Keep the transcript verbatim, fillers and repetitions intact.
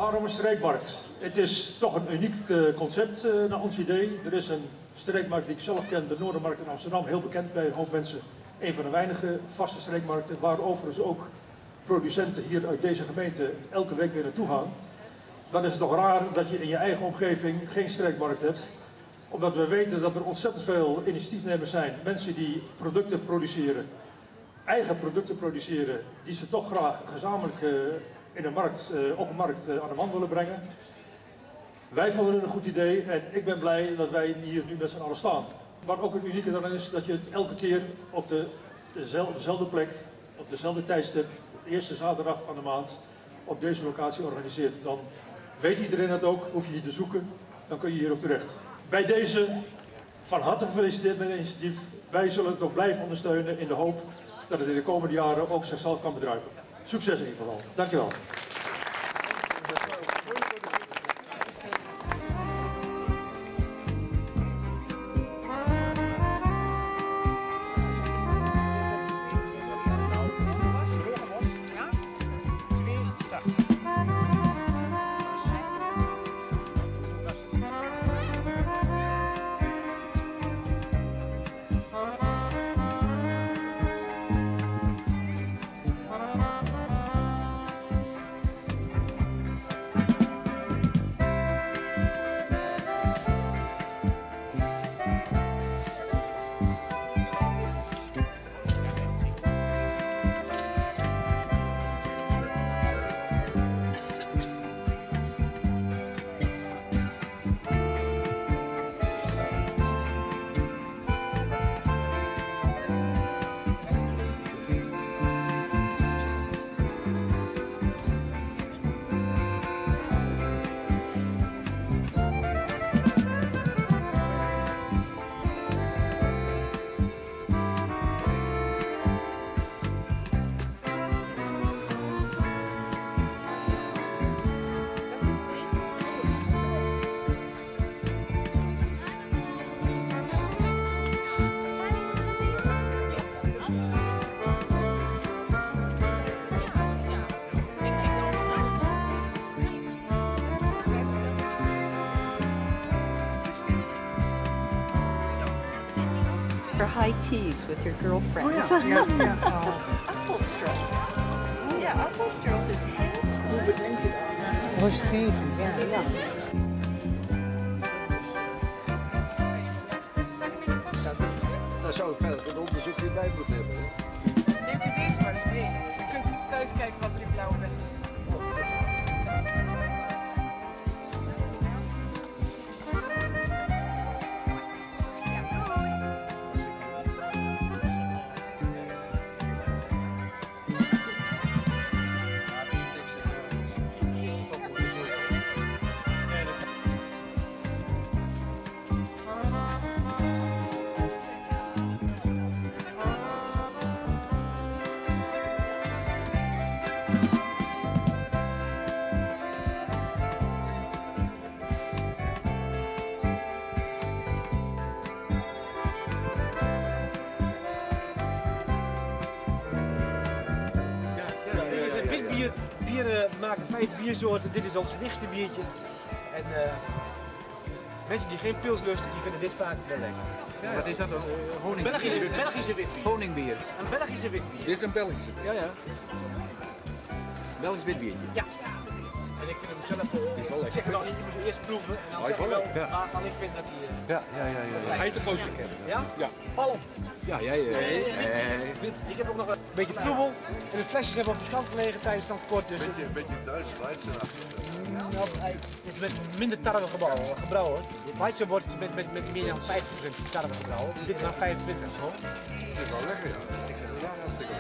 Waarom een streekmarkt? Het is toch een uniek uh, concept uh, naar ons idee. Er is een streekmarkt die ik zelf ken, de Noordermarkt in Amsterdam, heel bekend bij een hoop mensen. Een van de weinige vaste streekmarkten, waar overigens ook producenten hier uit deze gemeente elke week weer naartoe gaan. Dan is het toch raar dat je in je eigen omgeving geen streekmarkt hebt. Omdat we weten dat er ontzettend veel initiatiefnemers zijn, mensen die producten produceren, eigen producten produceren, die ze toch graag gezamenlijk uh, in een markt, uh, op een markt uh, aan de man willen brengen. Wij vonden het een goed idee en ik ben blij dat wij hier nu met z'n allen staan. Wat ook het unieke dan is, dat je het elke keer op de, dezelfde plek, op dezelfde tijdstip, de eerste zaterdag van de maand, op deze locatie organiseert. Dan weet iedereen het ook, hoef je niet te zoeken, dan kun je hier ook terecht. Bij deze van harte gefeliciteerd met het initiatief. Wij zullen het ook blijven ondersteunen in de hoop dat het in de komende jaren ook zichzelf kan bedruipen. Succes in ieder geval. Dankjewel. High teas with your girlfriend. Oh, yeah, yeah, yeah. Oh. Appelstroop. Yeah, appelstroop is heel goed. Hoe bedenk je dat? Rustgevend, ja. ja. Daar zou ik verder het onderzoek weer bij moeten hebben. Neemt u deze maar eens mee. Je kunt thuis kijken wat er in blauwe bessen zit. Bier, bieren maken vijf biersoorten, dit is ons lichtste biertje. En uh, mensen die geen pils lusten, die vinden dit vaak wel lekker. Ja, wat is dat dan? Uh, honing... Belgische, Belgische witbier. Honingbier. Een Belgische witbier. Dit is een Belgische? Ja, ja. Belgisch witbiertje? Ja. En ik vind hem zelf, uh, is wel ik zeg het al niet, je moet hem eerst proeven en dan zeg ik wel ja. waarvan ik vind dat hij... Uh, ja, ja, ja, ja, ja. Hij is de grootste kennen. Ja? Ja. Palm. Ja, jij... Uh, nee, nee, nee. Ik heb ook nog een beetje troebel en de flesjes hebben op de kant gelegen tijdens het transport. Dus een beetje, een beetje Duits Weitzer. Nou, het is met minder tarwe gebrouwen. Weitzer wordt met, met, met meer dan vijftig procent tarwe gebrouwen. Dit is dan vijfentwintig. Het is wel lekker, ja. Ik vind het wel hartstikke